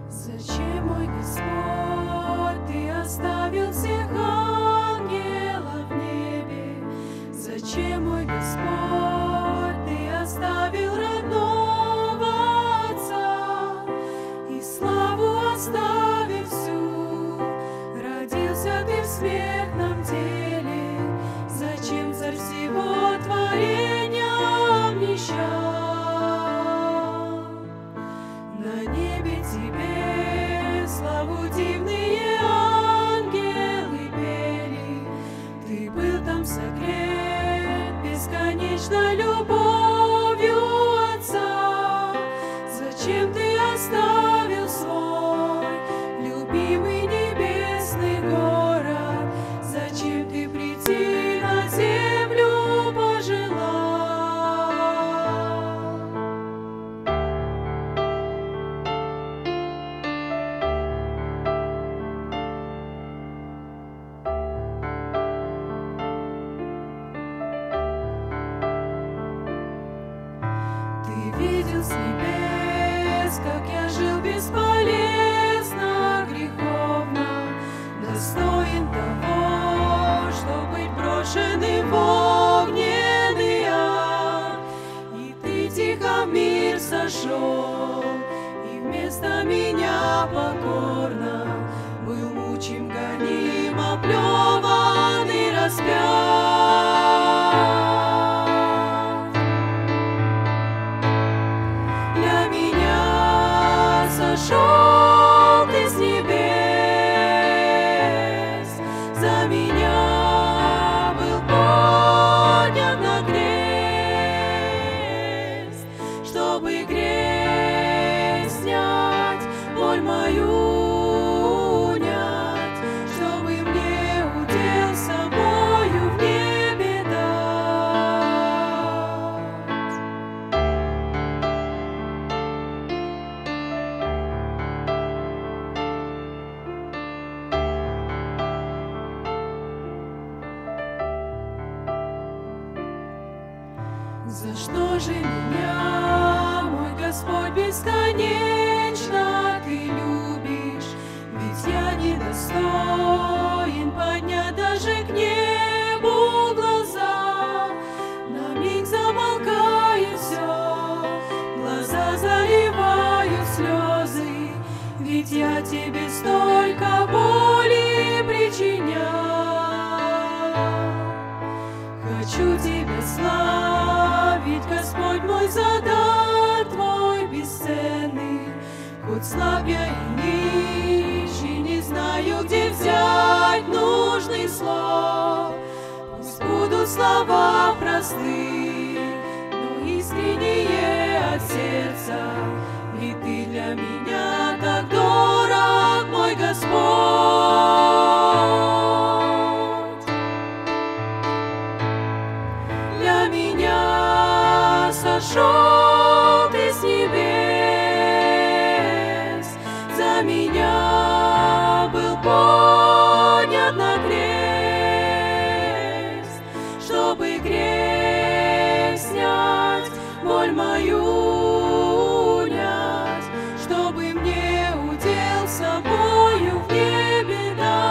Зачем, мой Господь, Ты оставил всех ангелов в небе? Зачем, мой Господь, Ты оставил родного Отца и славу оставив всю? Родился Ты в смертном теле. Зачем, Царь всего творения, обнищал? На небе Тебе славу дивные ангелы пели. Ты был там согрет бесконечной любовью Отца. Зачем Ты оставил свой любимый небесный город? Зачем Ты прийти на землю пожелал? Ты видел с небес, как я жил бесполезно, греховно, достоин того, чтоб быть брошенным в огненный ад. И Ты тихо в мир сошел, и вместо меня покорно был мучим, гоним, оплеван и распят. Для меня сошел Ты с небес, за меня был поднят на крест, чтобы грех снять, боль мою унять, чтобы мне удел с собою в небе дать. За что же меня, мой Господь, бесконечно Ты любишь? Ведь я недостоин поднять даже к небу глаза. На миг замолкает все, глаза заливают слезы, ведь я Тебе столько боли причинял. Хочу Тебя славить, Господь мой, за дар Твой бесценный. Хоть слаб я и нищ, и не знаю, где взять нужных слов. Пусть будут слова просты, но искренние от сердца. Ведь Ты для меня так дорог, мой Господь. Для меня сошел Ты с небес, за меня был поднят на крест, чтобы грех снять, боль мою унять, чтобы мне удел с собою в небе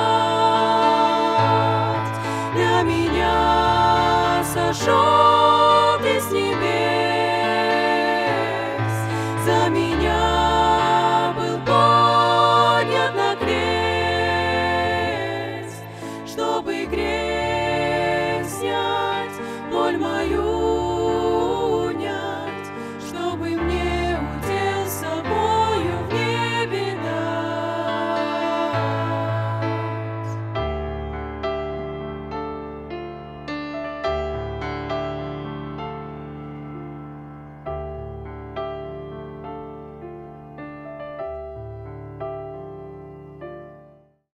дать. Для меня сошел Ты с небес, за меня